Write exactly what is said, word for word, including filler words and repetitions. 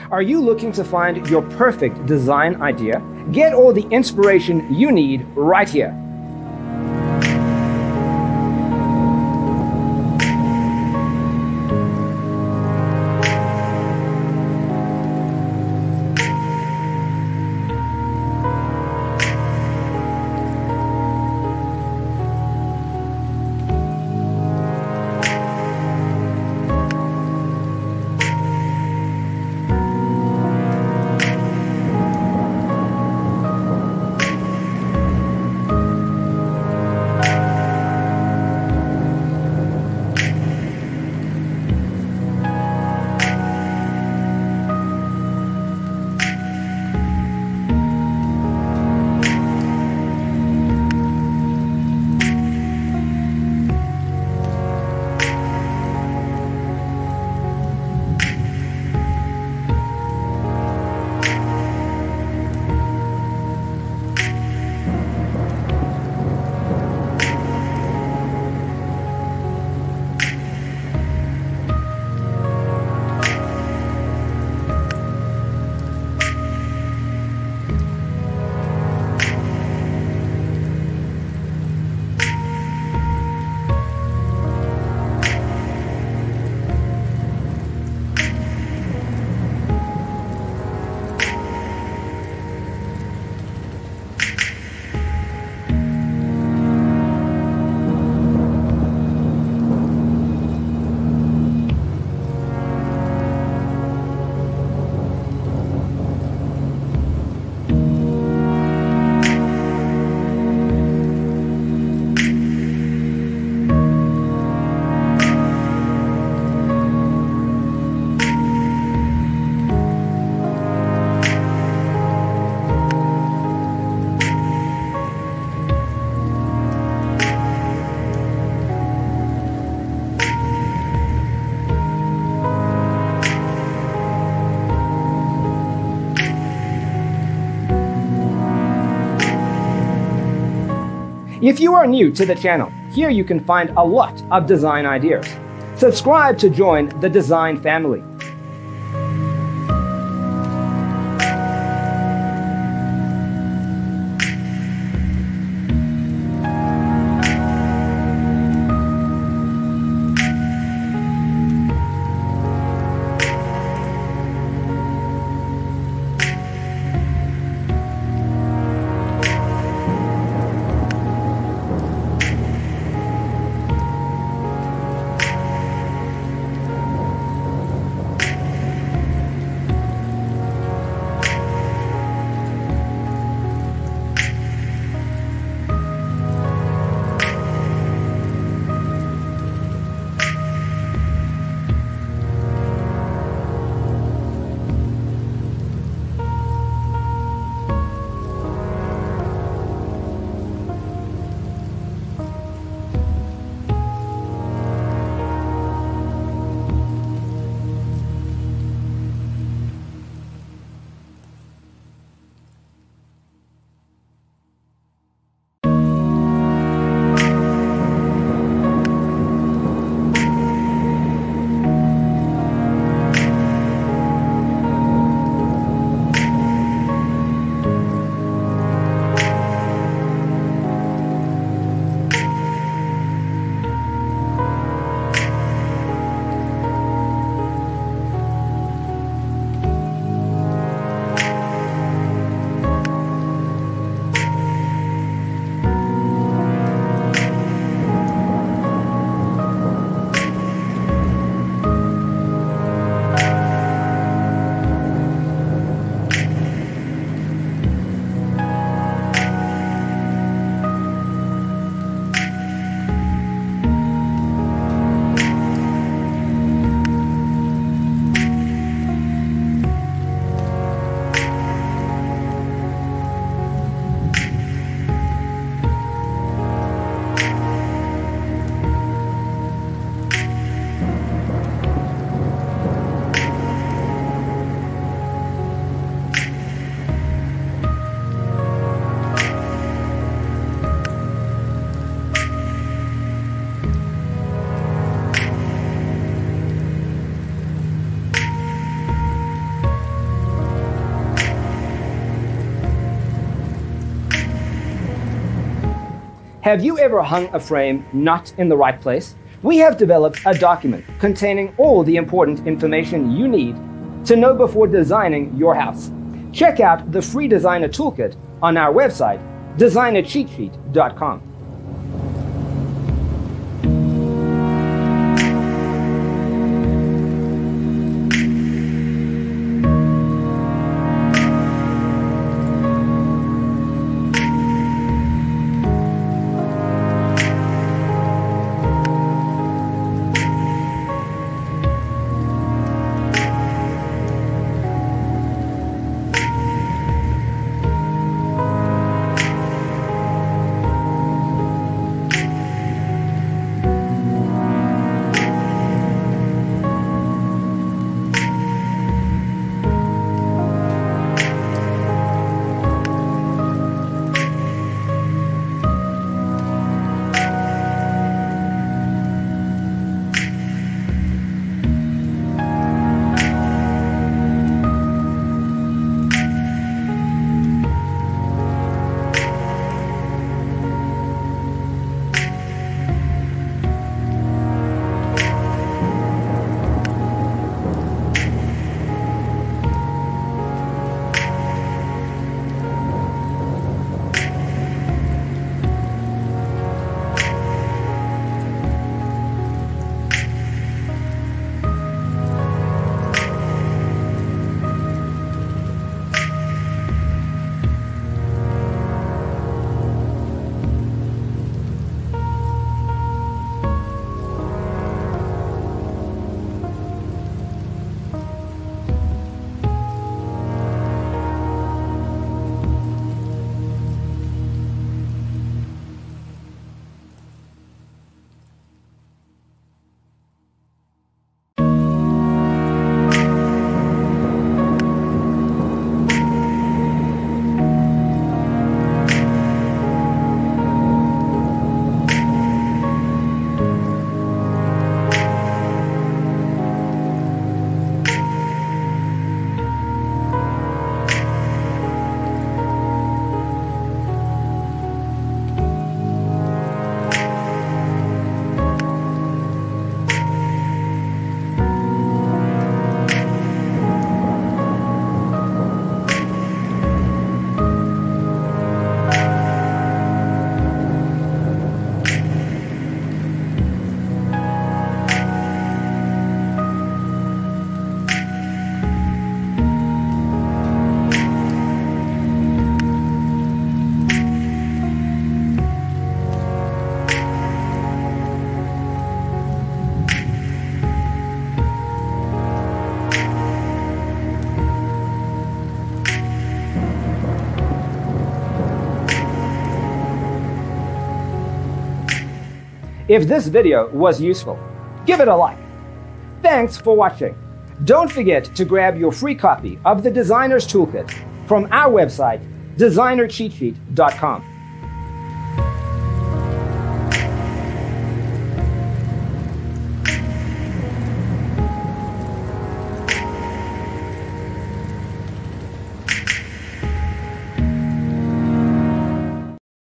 Are you looking to find your perfect design idea? Get all the inspiration you need right here. If you are new to the channel, here you can find a lot of design ideas. Subscribe to join the design family. Have you ever hung a frame not in the right place? We have developed a document containing all the important information you need to know before designing your house. Check out the free designer toolkit on our website, designer cheat sheet dot com. If this video was useful, give it a like. Thanks for watching. Don't forget to grab your free copy of the Designer's Toolkit from our website, designer cheat sheet dot com.